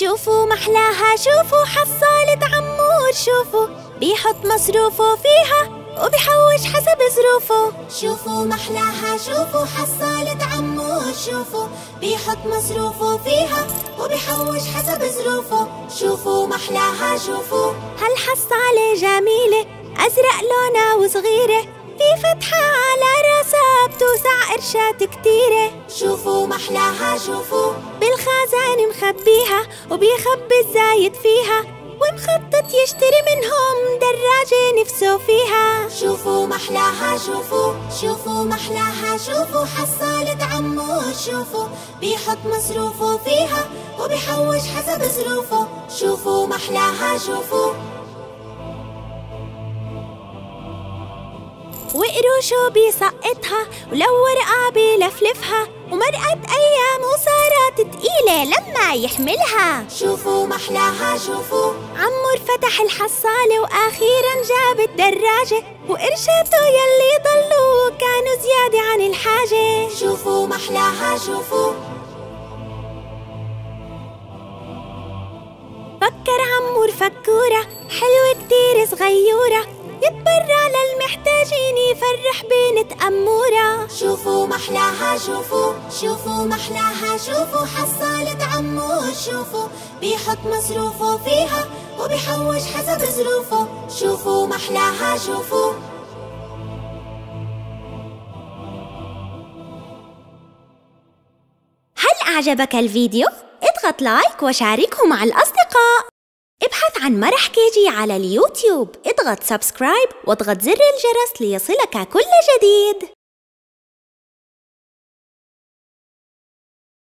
شوفوا محلاها، شوفوا حصالة عمور، شوفوا بيحط مصروفه فيها وبيحوش حسب ظروفه. شوفوا محلاها، شوفوا حصالة عمور، شوفوا بيحط مصروفه فيها وبيحوش حسب ظروفه. شوفوا محلاها، شوفوا هالحصالة جميلة، أزرق لونها وصغيرة، في فتحة على راسها بتوسع قرشات كتيرة. شوفوا محلاها، شوفوا بالخزانة مخبيها وبيخبي الزايد فيها، ومخطط يشتري منهم دراجة نفسه فيها. شوفوا محلاها، شوفوا شوفوا محلاها، شوفوا حصالة عمور، شوفوا بيحط مصروفه فيها وبيحوش حسب ظروفه. شوفوا محلاها، شوفوا وقروشه بيسقطها ولو ورقة بيلفلفها، ومرقت أيام وصارت تقيلة لما يحملها. شوفوا محلاها، شوفوا عمور فتح الحصالة وأخيراً جاب الدراجة، وقرشاته يلي ضلوا كانوا زيادة عن الحاجة. شوفوا محلاها، شوفوا فكر عمور فكورة حلوة كتير صغيورة، يتبرع للمحتاجين يفرح بنت أمورة. شوفوا محلاها، شوفوا شوفوا محلاها، شوفوا حصالة عمور، شوفوا بيحط مصروفه فيها وبيحوش حسب ظروفه. شوفوا محلاها، شوفوا هل أعجبك الفيديو؟ اضغط لايك وشاركه مع الأصدقاء. ابحث عن مرح كيجي على اليوتيوب، اضغط سبسكرايب واضغط زر الجرس ليصلك كل جديد.